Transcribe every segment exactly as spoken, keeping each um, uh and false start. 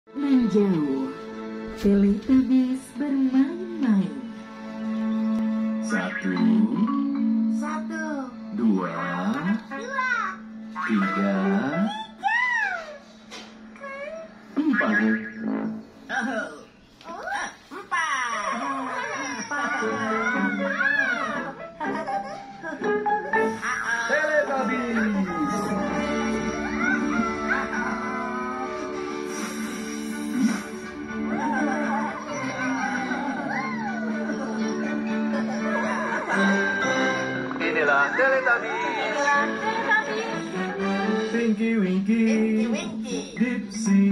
Menjauh, Teletubbies bermain-main. Satu, Satu, dua, dua, tiga, empat. oh, empat. Teletubbies. Inilah Teletubbies. Tinky Winky, Winky, Dipsy,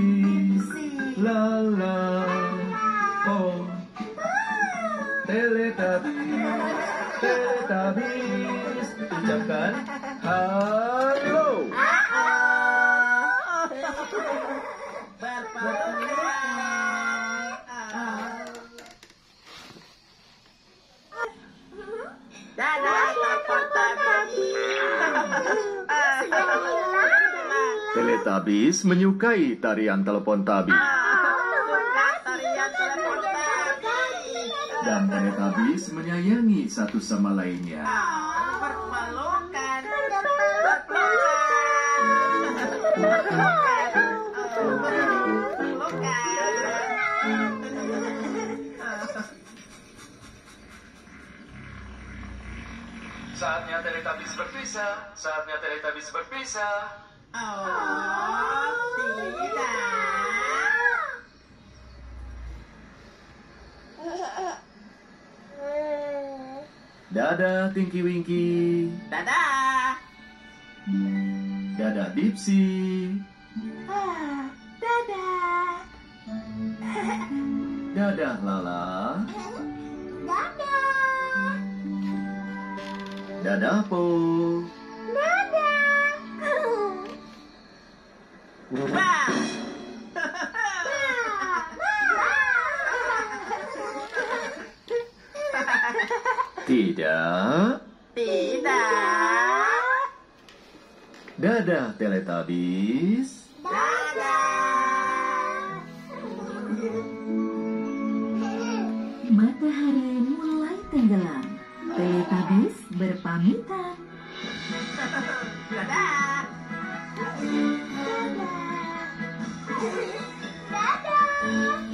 Lala, oh. Teletubbies, Teletubbies, ucapkan halo. Dadah, telepon tadi. Teletubbies menyukai tarian telepon tabi. Suka tarian telepon tadi. Dan Teletubbies menyayangi satu sama lainnya. Berpelukan, berpelukan, Saatnya Teletubbies berpisah, saatnya Teletubbies berpisah. Oh, tidak. Dadah Tinky Winky, Dadah. dadah Dipsy, Ah, dadah. dadah Lala, Dadah. dadah Po. Dadah. Bah. Tidak. Tidak. Dadah Teletubbies. Dadah. Matahari mulai tenggelam. Teletubbies berpamitan. Dadah. Dadah. Dadah.